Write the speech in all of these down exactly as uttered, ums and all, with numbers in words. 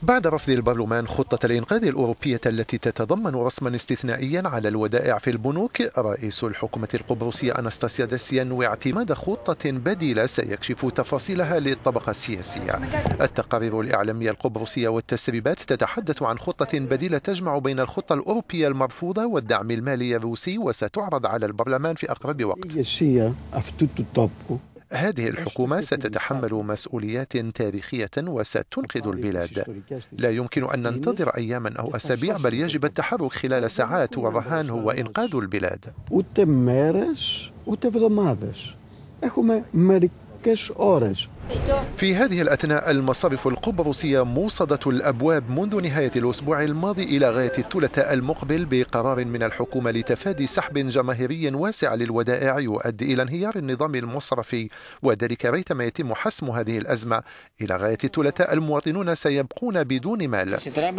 بعد رفض البرلمان خطة الإنقاذ الأوروبية التي تتضمن رسما استثنائيا على الودائع في البنوك، رئيس الحكومة القبرصية أناستاسيادس ينوي اعتماد خطة بديلة سيكشف تفاصيلها للطبقة السياسية. التقارير الإعلامية القبرصية والتسريبات تتحدث عن خطة بديلة تجمع بين الخطة الأوروبية المرفوضة والدعم المالي الروسي، وستعرض على البرلمان في أقرب وقت. هذه الحكومة ستتحمل مسؤوليات تاريخية وستنقذ البلاد. لا يمكن أن ننتظر أياما أو أسابيع، بل يجب التحرك خلال ساعات، والرهان هو إنقاذ البلاد. في هذه الأثناء المصارف القبرصية موصدة الأبواب منذ نهاية الأسبوع الماضي إلى غاية الثلاثاء المقبل بقرار من الحكومة لتفادي سحب جماهيري واسع للودائع يؤدي إلى انهيار النظام المصرفي، وذلك ريثما يتم حسم هذه الأزمة. إلى غاية الثلاثاء المواطنون سيبقون بدون مال.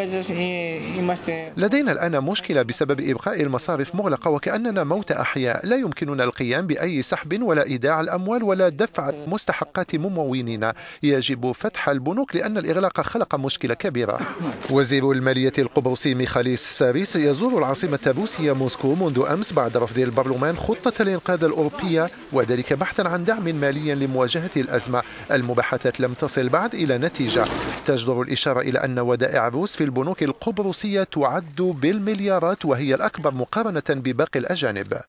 لدينا الآن مشكلة بسبب إبقاء المصارف مغلقة، وكأننا موت أحياء. لا يمكننا القيام بأي سحب ولا إيداع الأموال ولا دفع مستحقات ممولين. يجب فتح البنوك لأن الإغلاق خلق مشكلة كبيرة. وزير المالية القبرصي ميخاليس ساريس يزور العاصمة الروسية موسكو منذ أمس بعد رفض البرلمان خطة الإنقاذ الأوروبية، وذلك بحثا عن دعم مالي لمواجهة الأزمة. المباحثات لم تصل بعد إلى نتيجة. تجدر الإشارة إلى أن ودائع الروس في البنوك القبرصية تعد بالمليارات، وهي الأكبر مقارنة بباقي الأجانب.